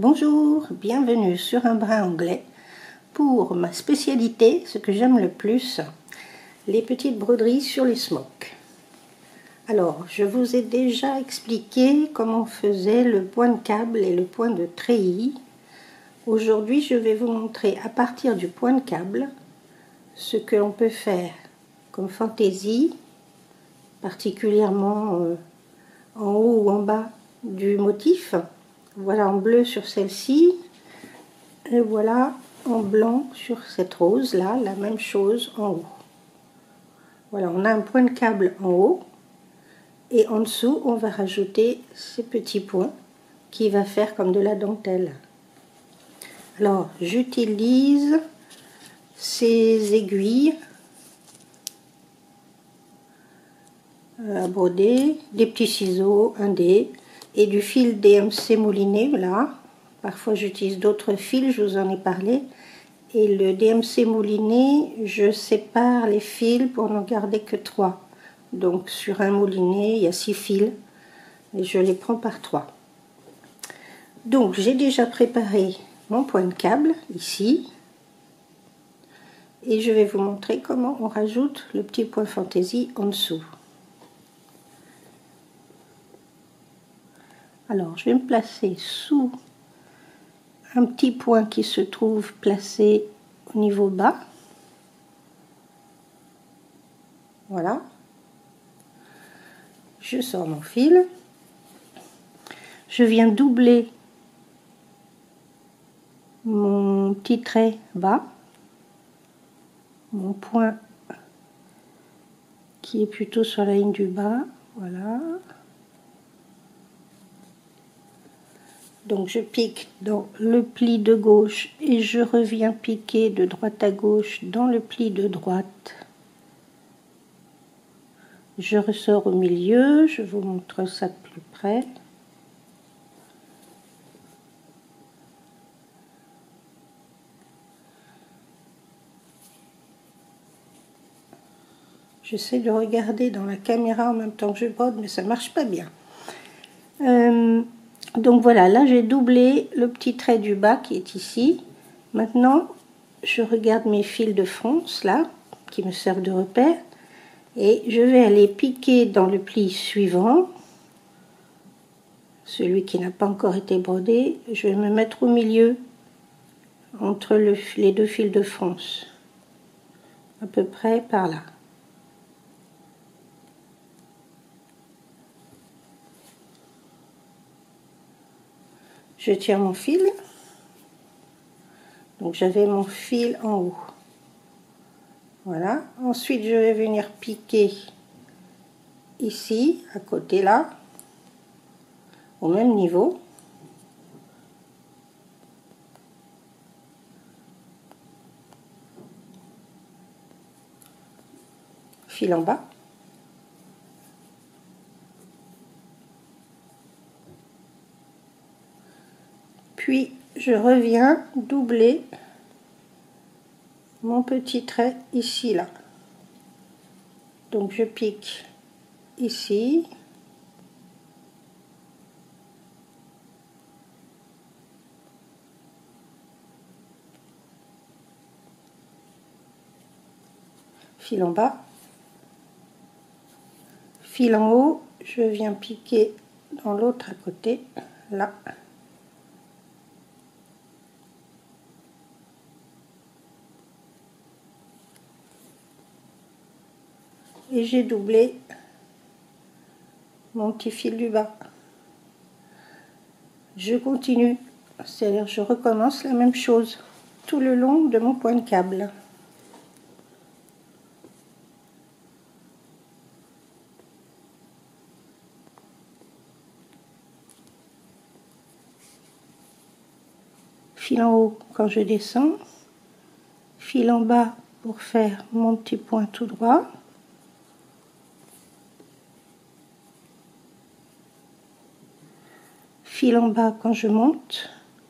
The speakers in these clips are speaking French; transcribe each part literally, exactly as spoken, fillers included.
Bonjour, bienvenue sur un brin anglais pour ma spécialité, ce que j'aime le plus, les petites broderies sur les smocks. Alors, je vous ai déjà expliqué comment on faisait le point de câble et le point de treillis. Aujourd'hui, je vais vous montrer à partir du point de câble ce que l'on peut faire comme fantaisie, particulièrement euh, en haut ou en bas du motif. Voilà en bleu sur celle-ci, et voilà en blanc sur cette rose là, la même chose en haut. Voilà, on a un point de câble en haut et en dessous on va rajouter ces petits points qui va faire comme de la dentelle. Alors j'utilise ces aiguilles à broder, des petits ciseaux, un dé et du fil D M C mouliné là. Parfois j'utilise d'autres fils, je vous en ai parlé. Et le D M C mouliné, je sépare les fils pour n'en garder que trois. Donc sur un mouliné, il y a six fils et je les prends par trois. Donc j'ai déjà préparé mon point de câble ici. Et je vais vous montrer comment on rajoute le petit point fantaisie en dessous. Alors je vais me placer sous un petit point qui se trouve placé au niveau bas. Voilà. Je sors mon fil. Je viens doubler mon petit trait bas. Mon point qui est plutôt sur la ligne du bas. Voilà. Donc je pique dans le pli de gauche et je reviens piquer de droite à gauche dans le pli de droite. Je ressors au milieu, je vous montre ça de plus près. J'essaie de regarder dans la caméra en même temps que je brode, mais ça marche pas bien. Euh, Donc voilà, là j'ai doublé le petit trait du bas qui est ici. Maintenant, je regarde mes fils de fronce là, qui me servent de repère. Et je vais aller piquer dans le pli suivant, celui qui n'a pas encore été brodé. Je vais me mettre au milieu, entre le, les deux fils de fronce, à peu près par là. Je tire mon fil, donc j'avais mon fil en haut. Voilà, ensuite je vais venir piquer ici, à côté là, au même niveau. Fil en bas. Puis je reviens doubler mon petit trait ici là. Donc je pique ici. Fil en bas. Fil en haut, je viens piquer dans l'autre à côté, là. Et j'ai doublé mon petit fil du bas. Je continue, c'est-à-dire je recommence la même chose tout le long de mon point de câble. Fil en haut quand je descends, fil en bas pour faire mon petit point tout droit. Fil en bas quand je monte.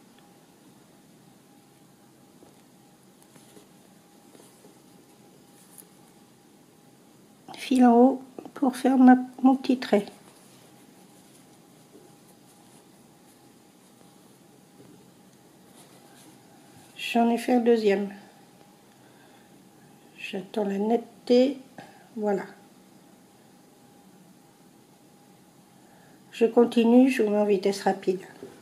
Fil en haut pour faire ma, mon petit trait. j'en ai fait un deuxième. J'attends la netteté, voilà. Je continue, je vous mets en vitesse rapide.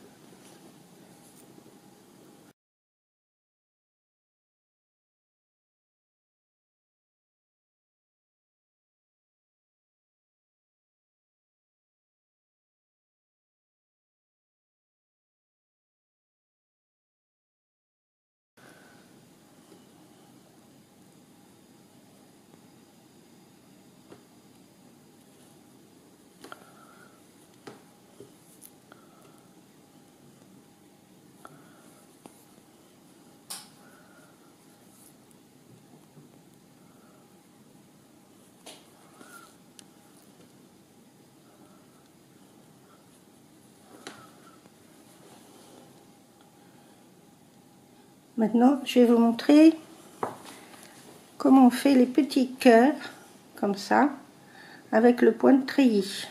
Maintenant, je vais vous montrer comment on fait les petits cœurs, comme ça, avec le point de treillis.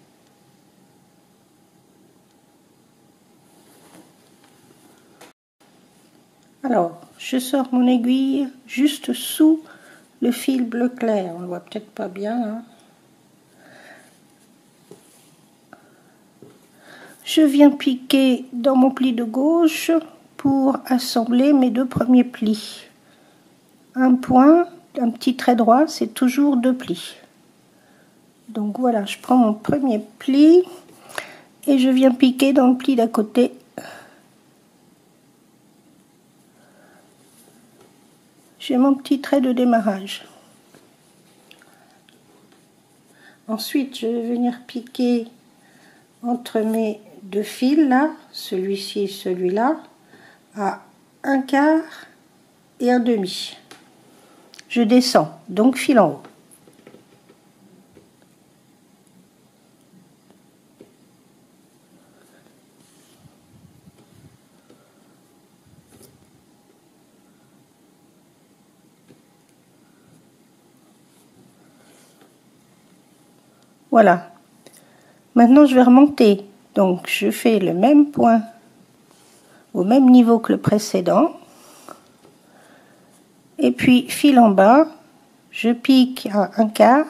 Alors, je sors mon aiguille juste sous le fil bleu clair. On ne le voit peut-être pas bien, hein. Je viens piquer dans mon pli de gauche pour assembler mes deux premiers plis. Un point, un petit trait droit, c'est toujours deux plis. Donc voilà, je prends mon premier pli et je viens piquer dans le pli d'à côté. J'ai mon petit trait de démarrage. Ensuite, je vais venir piquer entre mes deux fils là, celui-ci et celui-là, à un quart et un demi. Je descends, donc fil en haut. Voilà. Maintenant, je vais remonter. Donc, je fais le même point au même niveau que le précédent. Et puis, fil en bas, je pique à un quart.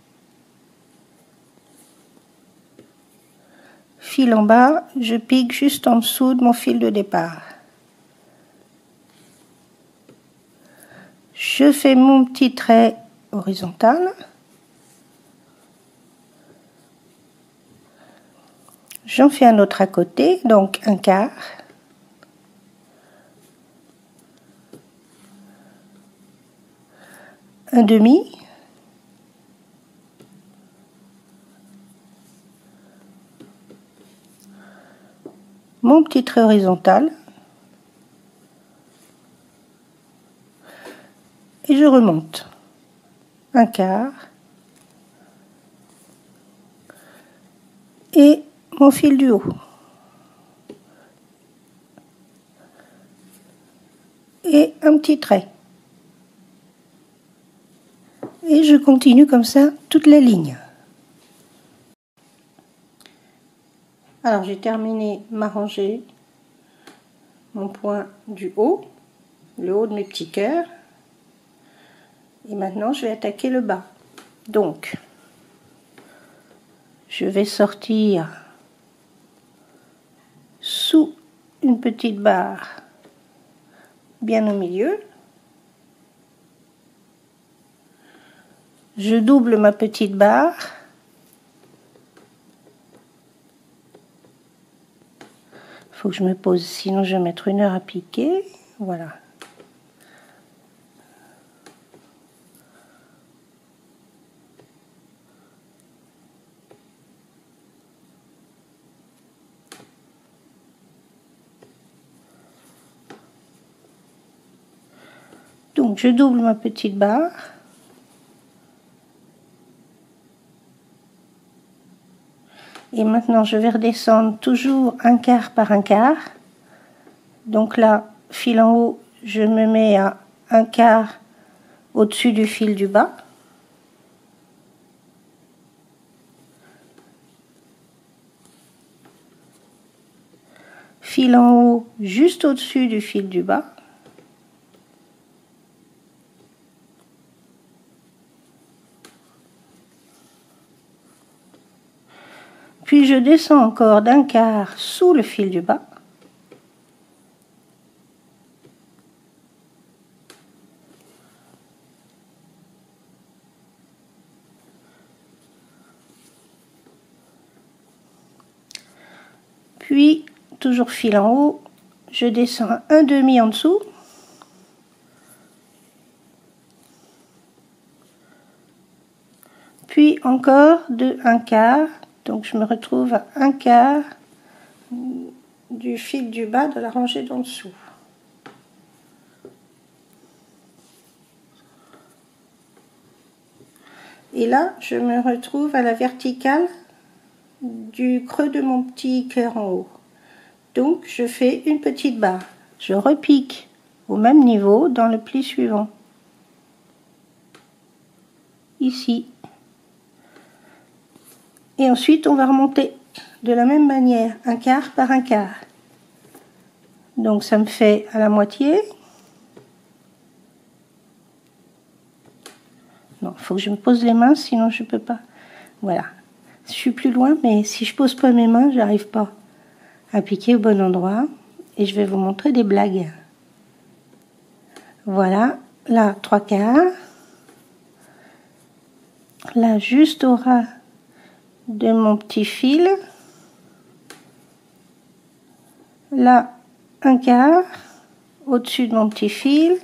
Fil en bas, je pique juste en dessous de mon fil de départ. Je fais mon petit trait horizontal. J'en fais un autre à côté, donc un quart. Un demi. Mon petit trait horizontal. Et je remonte. Un quart. Et mon fil du haut. Et un petit trait. Et je continue comme ça toute la ligne. Alors j'ai terminé ma rangée, mon point du haut, le haut de mes petits cœurs. Et maintenant je vais attaquer le bas. Donc je vais sortir sous une petite barre bien au milieu. Je double ma petite barre. Faut que je me pose, sinon je vais mettre une heure à piquer. Voilà. Donc je double ma petite barre. Et maintenant je vais redescendre toujours un quart par un quart. Donc là, fil en haut, je me mets à un quart au-dessus du fil du bas. Fil en haut juste au-dessus du fil du bas. Puis je descends encore d'un quart sous le fil du bas. Puis, toujours fil en haut, je descends un demi en dessous. Puis encore de un quart, donc je me retrouve à un quart du fil du bas de la rangée d'en dessous. Et là, je me retrouve à la verticale du creux de mon petit cœur en haut. Donc, je fais une petite barre. Je repique au même niveau dans le pli suivant. Ici. Et ensuite, on va remonter de la même manière, un quart par un quart. Donc, ça me fait à la moitié. Non, il faut que je me pose les mains, sinon je ne peux pas. Voilà. Je suis plus loin, mais si je pose pas mes mains, j'arrive pas à piquer au bon endroit. Et je vais vous montrer des blagues. Voilà, là, trois quarts. Là, juste au ras de mon petit fil. Là, un quart au-dessus de mon petit fil.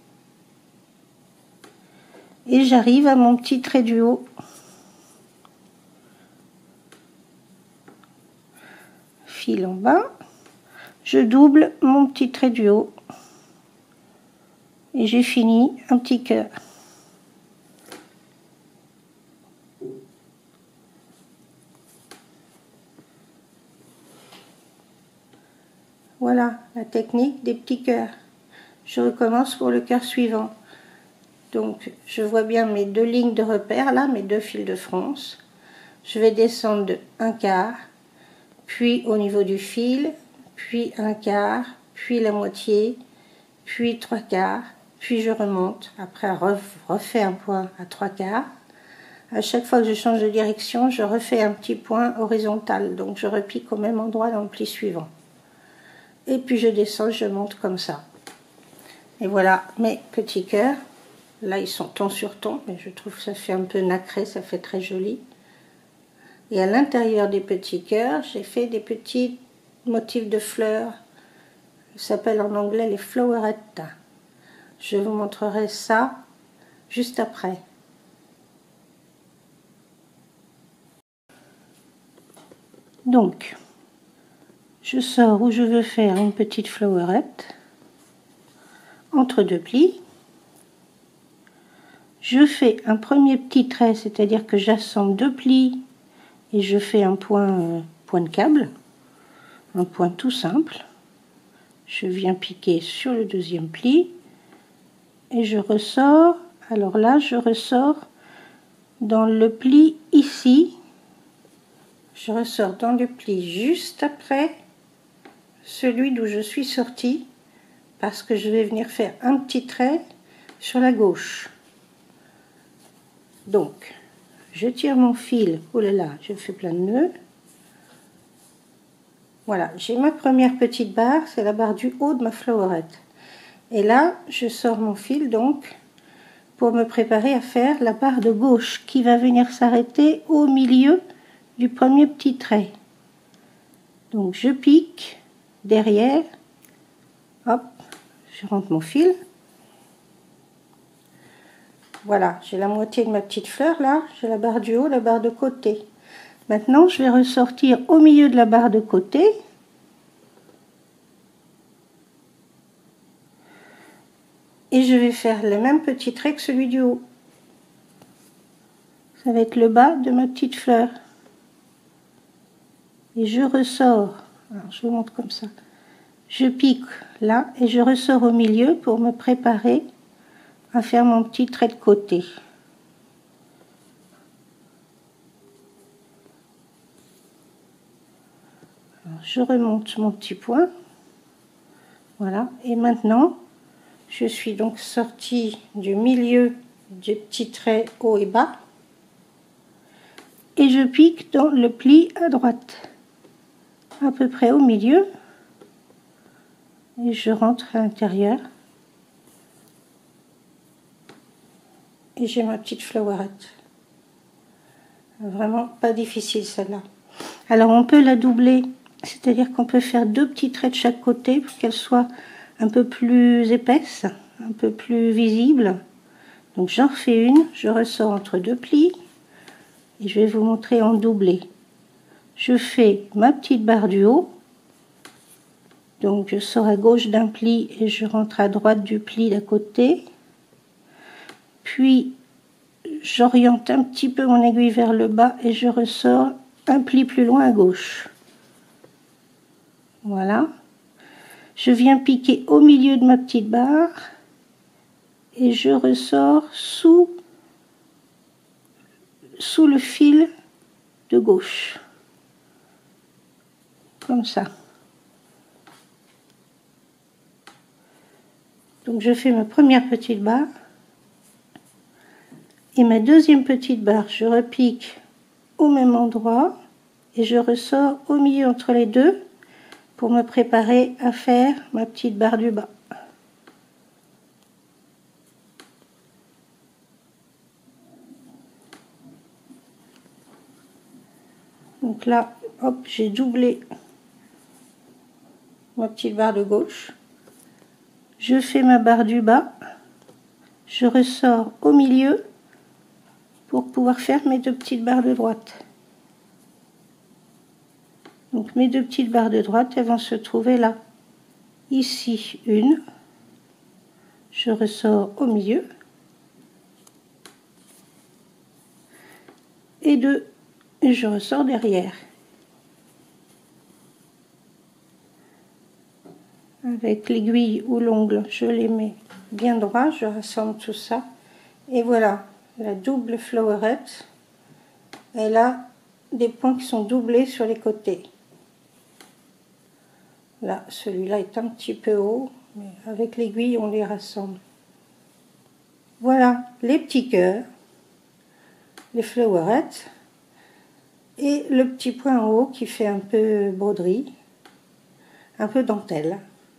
Et j'arrive à mon petit trait du haut. Fil en bas. Je double mon petit trait du haut. Et j'ai fini un petit cœur. Voilà la technique des petits cœurs. Je recommence pour le cœur suivant. Donc je vois bien mes deux lignes de repère là, mes deux fils de France. Je vais descendre de un quart, puis au niveau du fil, puis un quart, puis la moitié, puis trois quarts, puis je remonte. Après refais un point à trois quarts. À chaque fois que je change de direction, je refais un petit point horizontal. Donc je repique au même endroit dans le pli suivant. Et puis je descends, je monte comme ça. Et voilà mes petits cœurs. Là ils sont ton sur ton, mais je trouve que ça fait un peu nacré, ça fait très joli. Et à l'intérieur des petits cœurs, j'ai fait des petits motifs de fleurs. Ça s'appelle en anglais les flowerettes. Je vous montrerai ça juste après. Donc, je sors où je veux faire une petite flowerette entre deux plis. Je fais un premier petit trait, c'est-à-dire que j'assemble deux plis et je fais un point, euh, point de câble, un point tout simple. Je viens piquer sur le deuxième pli et je ressors. Alors là, je ressors dans le pli ici. Je ressors dans le pli juste après celui d'où je suis sortie, parce que je vais venir faire un petit trait sur la gauche. Donc, je tire mon fil, oh là là, je fais plein de nœuds. Voilà, j'ai ma première petite barre, c'est la barre du haut de ma flowerette. Et là, je sors mon fil donc pour me préparer à faire la barre de gauche qui va venir s'arrêter au milieu du premier petit trait. Donc je pique derrière, hop, je rentre mon fil. Voilà, j'ai la moitié de ma petite fleur là, j'ai la barre du haut, la barre de côté. Maintenant, je vais ressortir au milieu de la barre de côté. Et je vais faire le même petit trait que celui du haut. Ça va être le bas de ma petite fleur. Et je ressors. Alors, je vous montre comme ça. Je pique là et je ressors au milieu pour me préparer à faire mon petit trait de côté. Alors, je remonte mon petit point. Voilà. Et maintenant, je suis donc sortie du milieu du petit trait haut et bas. et je pique dans le pli à droite, à peu près au milieu, et je rentre à l'intérieur. Et j'ai ma petite flowerette. Vraiment pas difficile celle-là. Alors on peut la doubler, c'est-à-dire qu'on peut faire deux petits traits de chaque côté pour qu'elle soit un peu plus épaisse, un peu plus visible. Donc j'en refais une, je ressors entre deux plis et je vais vous montrer en doublé. Je fais ma petite barre du haut, donc je sors à gauche d'un pli et je rentre à droite du pli d'à côté, puis j'oriente un petit peu mon aiguille vers le bas et je ressors un pli plus loin à gauche. Voilà. Je viens piquer au milieu de ma petite barre et je ressors sous, sous le fil de gauche. Comme ça. Donc je fais ma première petite barre. Et ma deuxième petite barre, je repique au même endroit et je ressors au milieu entre les deux pour me préparer à faire ma petite barre du bas. Donc là, hop, j'ai doublé ma petite barre de gauche. Je fais ma barre du bas, je ressors au milieu pour pouvoir faire mes deux petites barres de droite. Donc mes deux petites barres de droite, elles vont se trouver là. Ici une, je ressors au milieu, et deux, et je ressors derrière. Avec l'aiguille ou l'ongle, je les mets bien droit, je rassemble tout ça, et voilà, la double flowerette. Elle a des points qui sont doublés sur les côtés. Là, celui-là est un petit peu haut, mais avec l'aiguille, on les rassemble. Voilà, les petits cœurs, les flowerettes, et le petit point en haut qui fait un peu broderie, un peu dentelle.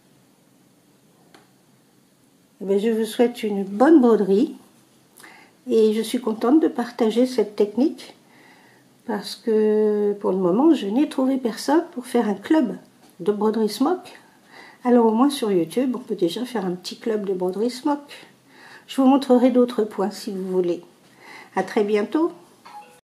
Et bien, je vous souhaite une bonne broderie, et je suis contente de partager cette technique, parce que pour le moment, je n'ai trouvé personne pour faire un club de broderie smock. Alors au moins sur YouTube, on peut déjà faire un petit club de broderie smock. Je vous montrerai d'autres points si vous voulez. À très bientôt.